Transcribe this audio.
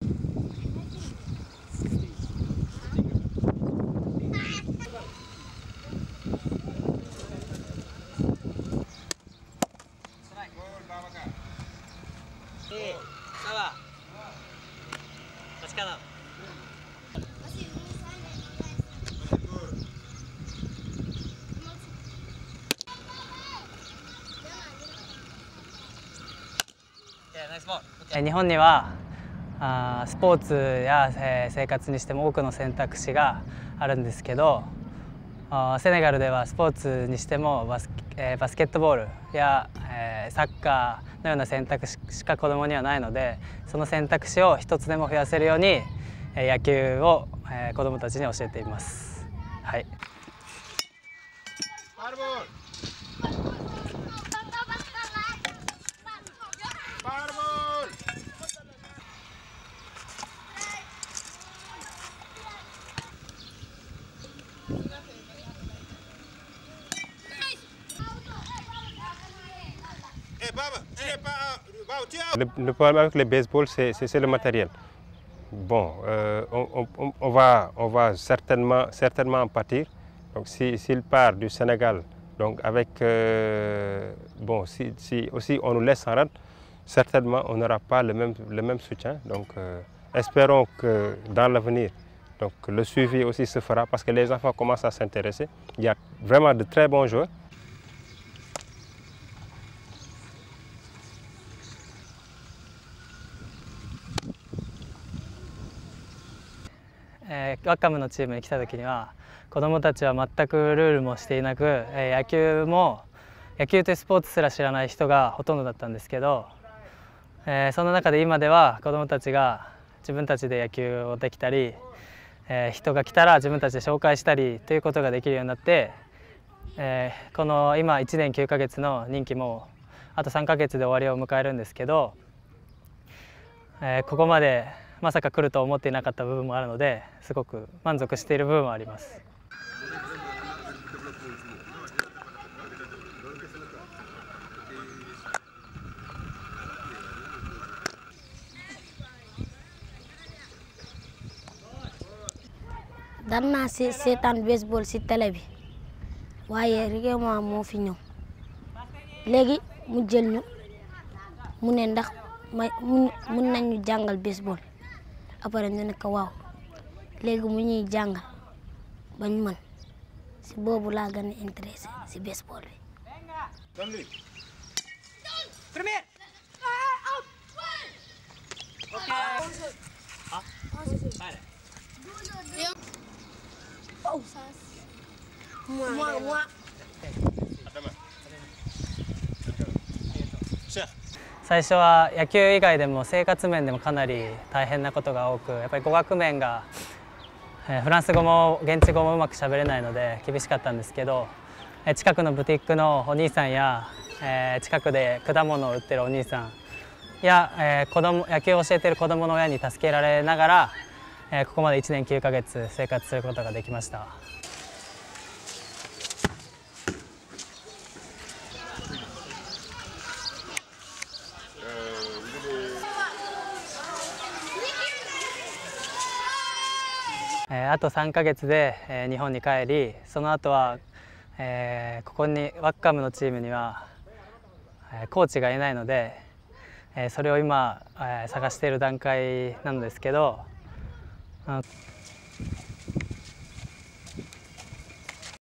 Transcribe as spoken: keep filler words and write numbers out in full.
日本にはあスポーツや、えー、生活にしても多くの選択肢があるんですけど、あセネガルではスポーツにしてもバス、えー、バスケットボールや、えー、サッカーのような選択肢しか子どもにはないので、その選択肢を一つでも増やせるように、えー、野球を、えー、子どもたちに教えています。はい。 Le, le problème avec le baseball, c'est le matériel. Bon, euh, on, on, on, va, on va certainement, certainement en pâtir. Donc, s'il si, part du Sénégal, donc avec, euh, bon, si, si aussi on nous laisse en rade, certainement on n'aura pas le même, le même soutien. Donc, euh, espérons que dans l'avenir, donc le suivi aussi se fera parce que les enfants commencent à s'intéresser. Il y a vraiment de très bons joueurs. ワッカムのチームに来た時には子どもたちは全くルールもしていなく、えー、野球も野球というスポーツすら知らない人がほとんどだったんですけど、えー、その中で今では子どもたちが自分たちで野球をできたり、えー、人が来たら自分たちで紹介したりということができるようになって、えー、この今いちねんきゅうかげつの任期もあとさんかげつで終わりを迎えるんですけど、えー、ここまでまさか来ると思っていなかった部分もあるので、すごく満足している部分はあります。 daan naa se seetaan baseball si télé bi waaye règlement moo fi ñëw léegi mu jël ñu mu ne ndax may mun nañ ñu jàngal baseball après ñu ne ko waaw léegi mu ñuy jàngal ba ñu mën si boobu laa gën a intéressé si baseball bi. 最初は野球以外でも生活面でもかなり大変なことが多く、やっぱり語学面が、えー、フランス語も現地語もうまくしゃべれないので厳しかったんですけど、えー、近くのブティックのお兄さんや、えー、近くで果物を売ってるお兄さんや、えー、子供野球を教えている子どもの親に助けられながら、えー、ここまでいちねんきゅうかげつ生活することができました。えー、あとさんかげつで、えー、日本に帰り、その後は、えー、ここにワッカムのチームには、えー、コーチがいないので、えー、それを今、えー、探している段階なのですけど、あの